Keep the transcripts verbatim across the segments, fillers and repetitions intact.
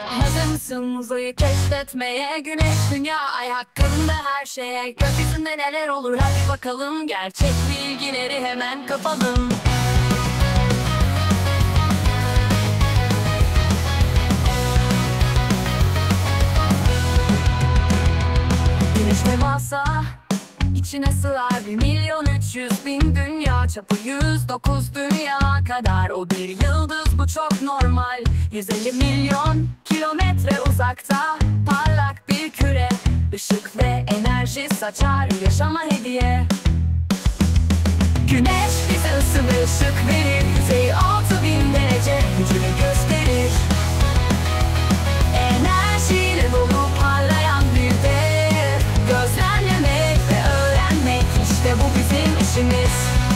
Hazır mısın uzayı keşfetmeye? Güneş, dünya, ay hakkında her şeye. Gökyüzünde neler olur hadi bakalım. Gerçek bilgileri hemen kapalım. Güneş devasa, içine sığar bir milyon üç yüz bin dünya. Çapı yüz dokuz dünya kadar. O bir yıldız, bu çok normal. yüz elli milyon kilometre uzakta parlak bir küre. Işık ve enerji saçar, yaşama hediye. Güneş bize ısı ve ışık verir. Yüzeyi altı bin derece, gücünü gösterir. Enerjiyle dolu parlayan bir dev. Gözlemlemek ve öğrenmek, işte bu bizim işimiz.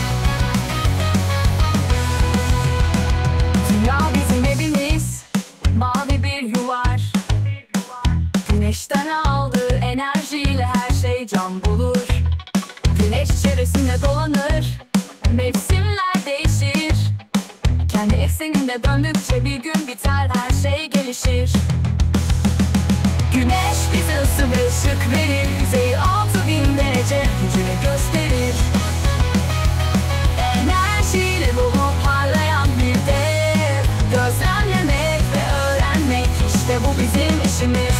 Dünya bizim evimiz, mavi bir yuvar. Güneşten aldığı enerjiyle her şey can bulur. Güneş çevresinde dolanır, mevsimler değişir. Kendi ekseninde döndükçe bir gün biter, her şey gelişir. Güneş bize ısı ve ışık verir. Yüzeyi altı bin derece, gücünü gösterir. Enerjiyle dolu parlayan bir dev. Gözlemlemek ve öğrenmek, işte bu bizim işimiz.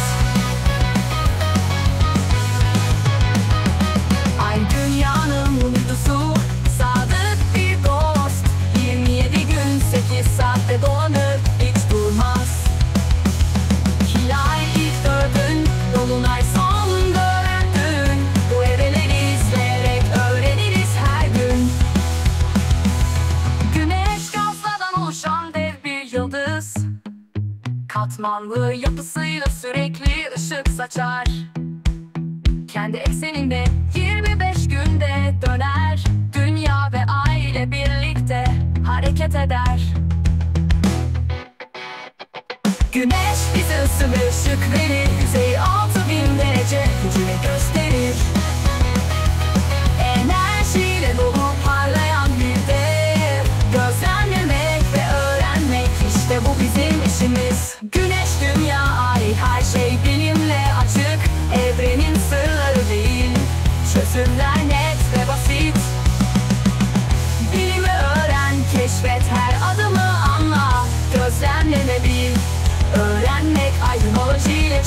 Ay dünyanın uydusu, sadık bir dost. Yirmi yedi gün sekiz saatte dolanır, hiç durmaz. Hilal ilk dördün, dolunay son dördün. Bu evreleri izleyerek öğreniriz her gün. Güneş gazlardan oluşan dev bir yıldız. Katmanlı yapısıyla sürekli ışık saçar. Kendi ekseninde yirmi beş günde döner. Dünya ve ay ile birlikte hareket eder. Güneş bize ısı ve ışık verir. Yüzeyi altı bin derece, gücünü gösterir. Enerjiyle dolu parlayan bir dev. Gözlemlemek ve öğrenmek, işte bu bizim işimiz. Güneş, dünya, ay, her şey bilimle açık. Evrenin sırları değil, çözümler net ve basit. Bilimi öğren, keşfet, her adımı anla. Gözlemleme bil, öğrenmek aydınolojiyle